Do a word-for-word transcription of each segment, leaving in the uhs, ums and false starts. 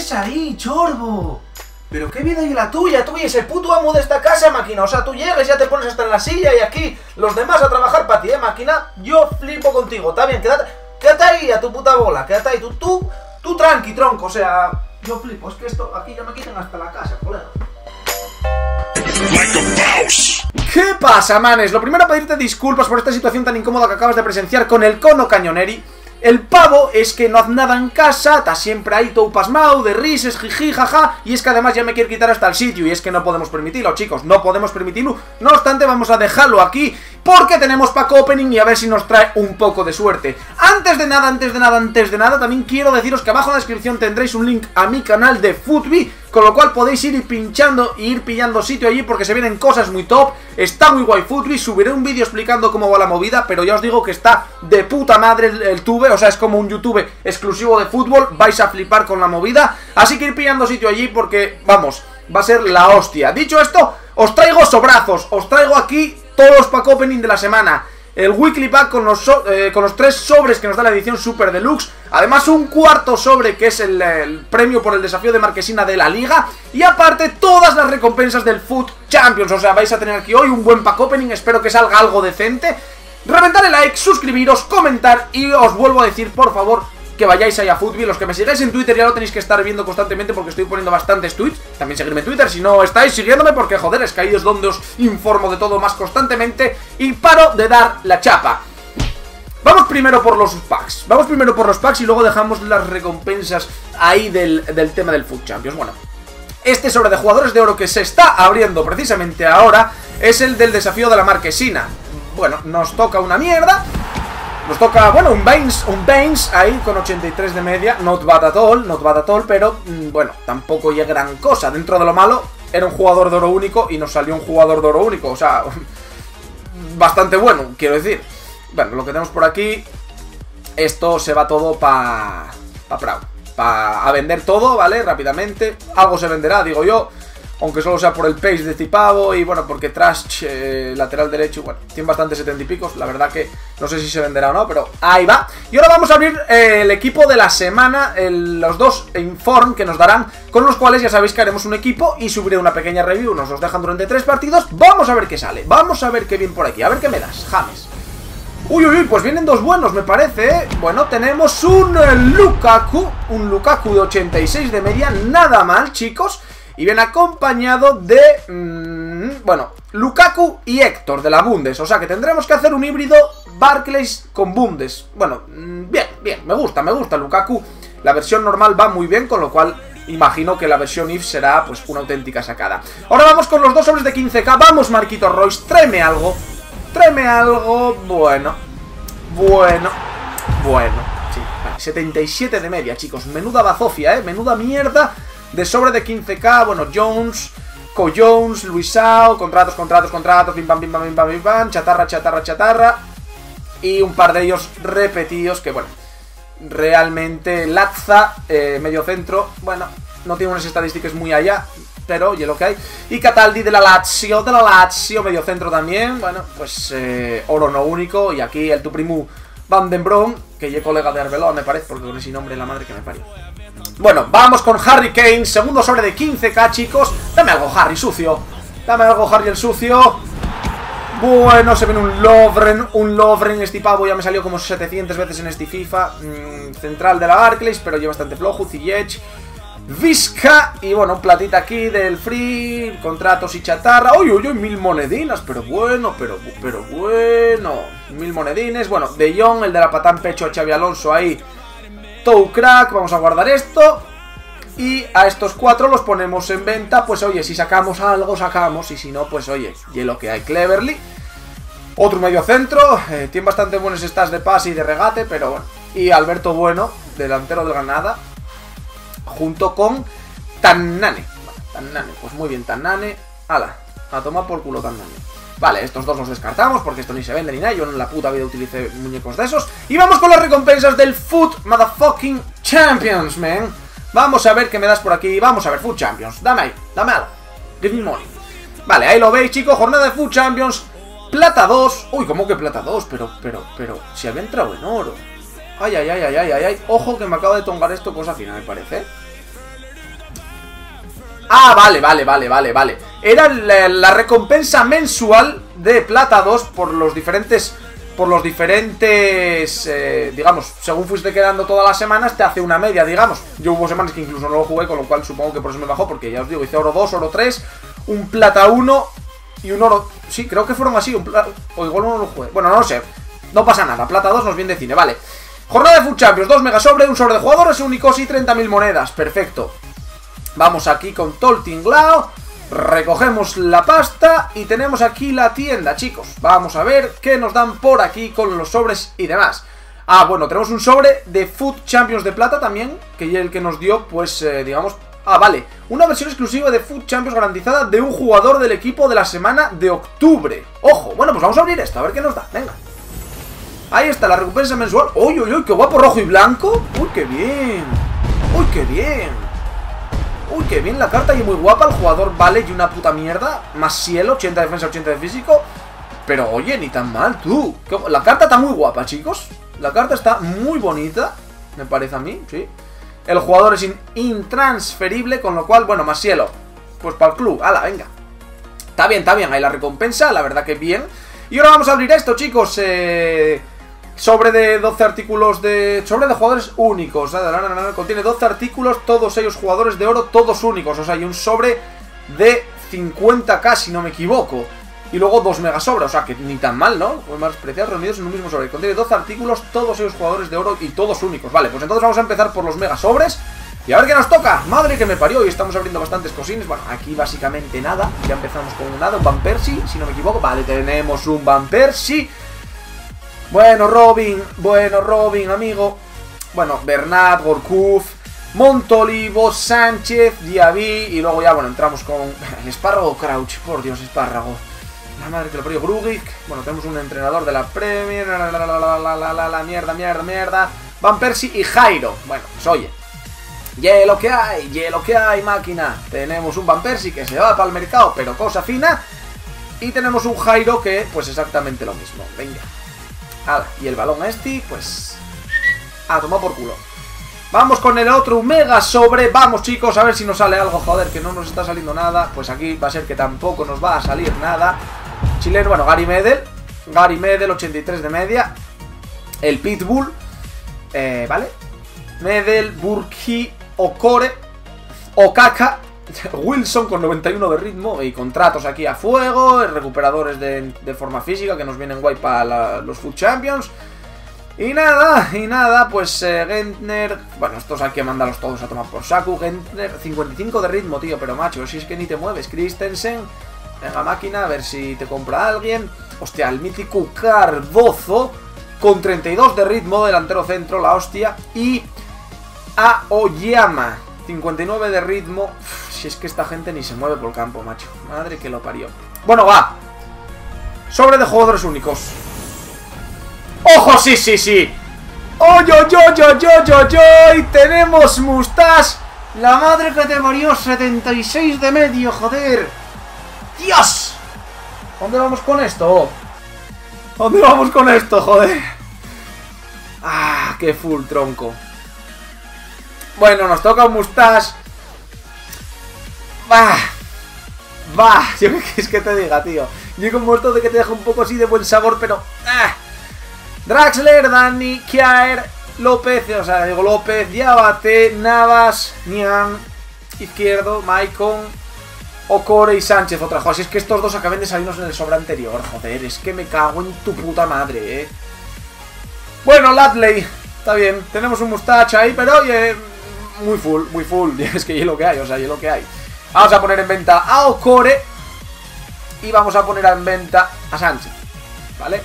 haces ahí, chorbo? Pero qué vida y la tuya, tú eres el puto amo de esta casa, máquina. O sea, tú llegas, ya te pones hasta en la silla y aquí los demás a trabajar para ti, ¿eh, máquina? Yo flipo contigo, está bien, quédate, quédate ahí a tu puta bola, quédate ahí, tú, tú, tú tranqui, tronco, o sea, yo flipo, es que esto, aquí ya me quitan hasta la casa, colega. ¿Qué pasa, manes? Lo primero, pedirte disculpas por esta situación tan incómoda que acabas de presenciar con el cono cañoneri. El pavo es que no hace nada en casa, está siempre ahí todo pasmado, de rises, jiji, jaja, y es que además ya me quiere quitar hasta el sitio, y es que no podemos permitirlo, chicos, no podemos permitirlo. No obstante, vamos a dejarlo aquí, porque tenemos pack opening y a ver si nos trae un poco de suerte. Antes de nada, antes de nada, antes de nada, también quiero deciros que abajo en la descripción tendréis un link a mi canal de FUTBI, con lo cual podéis ir pinchando y ir pillando sitio allí porque se vienen cosas muy top. Está muy guay FUTBI, subiré un vídeo explicando cómo va la movida, pero ya os digo que está de puta madre el, el tube, o sea, es como un YouTube exclusivo de fútbol, vais a flipar con la movida, así que ir pillando sitio allí porque, vamos, va a ser la hostia. Dicho esto, os traigo sobrazos, os traigo aquí todos los pack opening de la semana. El weekly pack con los, so eh, con los tres sobres que nos da la edición Super Deluxe. Además un cuarto sobre que es el, el premio por el desafío de Marquesina de la Liga. Y aparte todas las recompensas del Foot Champions. O sea, vais a tener aquí hoy un buen pack opening. Espero que salga algo decente. Reventar el like, suscribiros, comentar. Y os vuelvo a decir, por favor, que vayáis ahí a FUTBI. Los que me sigáis en Twitter ya lo tenéis que estar viendo constantemente porque estoy poniendo bastantes tweets. También seguirme en Twitter si no estáis siguiéndome porque, joder, es que ahí es donde os informo de todo más constantemente. Y paro de dar la chapa. Vamos primero por los packs. Vamos primero por los packs y luego dejamos las recompensas ahí del, del tema del Foot Champions. Bueno, este sobre de jugadores de oro que se está abriendo precisamente ahora es el del desafío de la Marquesina. Bueno, nos toca una mierda. Nos toca, bueno, un Baines, un Baines ahí con ochenta y tres de media. Not bad at all, not bad at all, pero mmm, bueno, tampoco ya gran cosa. Dentro de lo malo, era un jugador de oro único y nos salió un jugador de oro único. O sea, bastante bueno, quiero decir. Bueno, lo que tenemos por aquí, esto se va todo para pa Prau. Pa a vender todo, ¿vale? Rápidamente. Algo se venderá, digo yo. Aunque solo sea por el pace de Tipavo y bueno, porque Trash, eh, lateral derecho, bueno, tiene bastante setenta y picos. La verdad que no sé si se venderá o no, pero ahí va. Y ahora vamos a abrir eh, el equipo de la semana, el, los dos Inform que nos darán, con los cuales ya sabéis que haremos un equipo y subiré una pequeña review. Nos los dejan durante tres partidos. Vamos a ver qué sale, vamos a ver qué viene por aquí, a ver qué me das, James. Uy, uy, uy, pues vienen dos buenos, me parece, ¿eh? Bueno, tenemos un eh, Lukaku, un Lukaku de ochenta y seis de media, nada mal, chicos. Y viene acompañado de, mmm, bueno, Lukaku y Héctor de la Bundes. O sea que tendremos que hacer un híbrido Barclays con Bundes. Bueno, mmm, bien, bien, me gusta, me gusta Lukaku. La versión normal va muy bien, con lo cual imagino que la versión I F será pues una auténtica sacada. Ahora vamos con los dos sobres de quince K. Vamos, Marquito Royce, tráeme algo. Tráeme algo, bueno, bueno, bueno, sí, vale, setenta y siete de media, chicos. Menuda bazofia, eh, menuda mierda. De sobre de quince K, bueno, Jones, Co Jones, Luisao, contratos, contratos, contratos, pim pam, pim pam, pim pam, pim pam, chatarra, chatarra, chatarra. Y un par de ellos repetidos que, bueno, realmente Lazza, eh, medio centro, bueno, no tiene unas estadísticas muy allá, pero oye lo que hay. Y Cataldi de la Lazio, de la Lazio, medio centro también, bueno, pues eh, oro no único. Y aquí el tu primo Van den Bron, que ya colega de Arbeloa me parece, porque con ese nombre la madre que me parió. Bueno, vamos con Harry Kane, segundo sobre de quince K, chicos. Dame algo, Harry, sucio. Dame algo, Harry, el sucio. Bueno, se viene un Lovren, un Lovren. Este pavo ya me salió como setecientas veces en este FIFA. Mm, central de la Barclays, pero lleva bastante flojo. Ziyech, Vizca. Y bueno, un platita aquí del free. Contratos y chatarra. Uy, uy, uy, mil monedinas. Pero bueno, pero, pero bueno. Mil monedines. Bueno, De Jong, el de la patán pecho a Xavi Alonso ahí. Toe crack, vamos a guardar esto. Y a estos cuatro los ponemos en venta. Pues oye, si sacamos algo, sacamos. Y si no, pues oye, y lo que hay. Cleverly, otro medio centro, eh, tiene bastante buenos stats de pase y de regate, pero bueno. Y Alberto Bueno, delantero del Granada, junto con Tannane. Vale, Tannane, pues muy bien, Tannane. Ala, a tomar por culo Tannane. Vale, estos dos los descartamos porque esto ni se vende ni nada. Yo en la puta vida utilicé muñecos de esos. Y vamos con las recompensas del Foot Motherfucking Champions, man. Vamos a ver qué me das por aquí. Vamos a ver, Foot Champions. Dame ahí, dame algo. Give me money. Vale, ahí lo veis, chicos. Jornada de Foot Champions. Plata dos. Uy, ¿cómo que plata dos? Pero, pero, pero, si había entrado en oro. Ay, ay, ay, ay, ay, ay, ay. Ojo que me acabo de tongar esto cosa fina, me parece. Ah, vale, vale, vale, vale, vale. Era la, la recompensa mensual de plata dos por los diferentes... Por los diferentes... Eh, digamos, según fuiste quedando todas las semanas, te hace una media, digamos. Yo hubo semanas que incluso no lo jugué, con lo cual supongo que por eso me bajó, porque ya os digo, hice oro dos, oro tres, un plata uno y un oro... Sí, creo que fueron así, un plata... O igual no lo jugué. Bueno, no lo sé. No pasa nada, plata dos nos viene de cine, vale. Jornada de Food Champions, dos mega sobre, un sobre de jugadores únicos y treinta mil monedas. Perfecto. Vamos aquí con todo el tinglao. Recogemos la pasta y tenemos aquí la tienda, chicos. Vamos a ver qué nos dan por aquí con los sobres y demás. Ah, bueno, tenemos un sobre de Food Champions de plata también, que ya el que nos dio, pues, eh, digamos... Ah, vale, una versión exclusiva de Food Champions garantizada de un jugador del equipo de la semana de octubre. Ojo, bueno, pues vamos a abrir esto, a ver qué nos da, venga. Ahí está, la recompensa mensual. ¡Uy, uy, uy! ¡Qué guapo, rojo y blanco! ¡Uy, qué bien! ¡Uy, qué bien! Uy, qué bien la carta y muy guapa. El jugador vale y una puta mierda. Más cielo, ochenta de defensa, ochenta de físico. Pero oye, ni tan mal, tú. La carta está muy guapa, chicos. La carta está muy bonita, me parece a mí, sí. El jugador es in intransferible, con lo cual, bueno, más cielo. Pues para el club, ala, venga. Está bien, está bien, ahí la recompensa, la verdad que bien. Y ahora vamos a abrir esto, chicos. Eh... Sobre de doce artículos de... Sobre de jugadores únicos. Contiene doce artículos, todos ellos jugadores de oro, todos únicos. O sea, hay un sobre de cincuenta k, si no me equivoco. Y luego dos mega sobres, o sea, que ni tan mal, ¿no? Más preciados reunidos en un mismo sobre. Contiene doce artículos, todos ellos jugadores de oro y todos únicos. Vale, pues entonces vamos a empezar por los mega sobres. Y a ver qué nos toca. Madre que me parió. Y estamos abriendo bastantes cosines. Bueno, aquí básicamente nada. Ya empezamos con nada, un Van Persie, si no me equivoco. Vale, tenemos un Van Persie. Bueno, Robin, bueno, Robin, amigo. Bueno, Bernat, Gorkuf, Montolivo, Sánchez, Diaby. Y luego ya, bueno, entramos con el espárrago Crouch. Por Dios, espárrago. La madre que lo parió, Grugic. Bueno, tenemos un entrenador de la Premier. La, la, la, la, la, la, la, la, mierda, mierda, mierda. Van Persie y Jairo. Bueno, pues oye. Ye lo que hay, ye lo que hay, máquina. Tenemos un Van Persie que se va para el mercado, pero cosa fina. Y tenemos un Jairo que, pues exactamente lo mismo. Venga. Ala, y el balón este, pues... Ah, toma por culo. Vamos con el otro mega sobre. Vamos, chicos, a ver si nos sale algo. Joder, que no nos está saliendo nada. Pues aquí va a ser que tampoco nos va a salir nada. Chileno, bueno, Gary Medel. Gary Medel, ochenta y tres de media. El Pitbull. Eh, ¿vale? Medel, Burki, Okore, Okaka, Wilson con noventa y uno de ritmo y contratos aquí a fuego, recuperadores de, de forma física que nos vienen guay para la, los Food Champions. Y nada, y nada, pues eh, Gentner, bueno, estos hay que mandarlos todos a tomar por saco. Gentner, cincuenta y cinco de ritmo, tío, pero macho, si es que ni te mueves. Christensen, venga máquina, a ver si te compra alguien. Hostia, el mítico Cardozo con treinta y dos de ritmo, delantero centro, la hostia. Y Aoyama, cincuenta y nueve de ritmo. Uf, si es que esta gente ni se mueve por el campo, macho. Madre que lo parió. Bueno, va. Sobre de jugadores únicos. ¡Ojo, sí, sí, sí! ¡Oh, yo, yo, yo, yo, yo, yo! Tenemos Mustache. La madre que te parió, setenta y seis de medio, joder. ¡Dios! ¿Dónde vamos con esto? ¿Dónde vamos con esto, joder? ¡Ah, qué full, tronco! Bueno, nos toca un Mustache. Va. Va. Yo qué quieres que te diga, tío. Yo como esto de que te deja un poco así de buen sabor, pero... ¡Ah! Draxler, Dani, Kjaer, López, o sea, digo López, Diabate, Navas, Nian, Izquierdo, Maicon, Okore y Sánchez. Otra cosa, si es que estos dos acaban de salirnos en el sobre anterior. Joder, es que me cago en tu puta madre, eh. Bueno, Ladley, está bien. Tenemos un Mustache ahí, pero oye, muy full, muy full. Es que es lo que hay, o sea, es lo que hay. Vamos a poner en venta a Okore y vamos a poner en venta a Sánchez, ¿vale?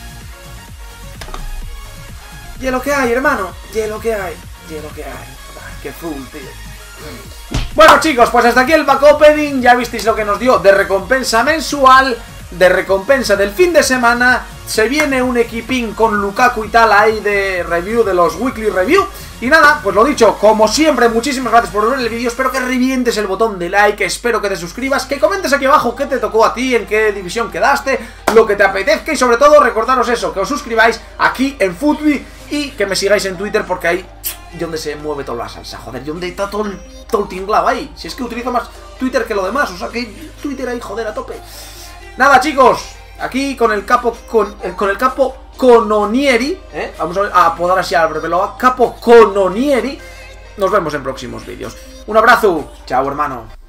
Y lo que hay, hermano. Y lo que hay. Y lo que hay. Ay, qué full, tío. Bueno, chicos, pues hasta aquí el back opening. Ya visteis lo que nos dio de recompensa mensual, de recompensa del fin de semana. Se viene un equipín con Lukaku y tal ahí de review, de los weekly review. Y nada, pues lo dicho, como siempre, muchísimas gracias por ver el vídeo. Espero que revientes el botón de like, espero que te suscribas, que comentes aquí abajo qué te tocó a ti, en qué división quedaste, lo que te apetezca. Y sobre todo, recordaros eso, que os suscribáis aquí en Futbi y que me sigáis en Twitter, porque ahí donde se mueve toda la salsa, joder, y donde está todo el, todo el tinglado ahí. Si es que utilizo más Twitter que lo demás. O sea que Twitter ahí, joder, a tope. Nada, chicos. Aquí con el capo con, eh, con el capo Cononieri, ¿eh? Vamos a, ver, a apodar así al Arbeloa. Capo Cononieri. Nos vemos en próximos vídeos. Un abrazo. Chao, hermano.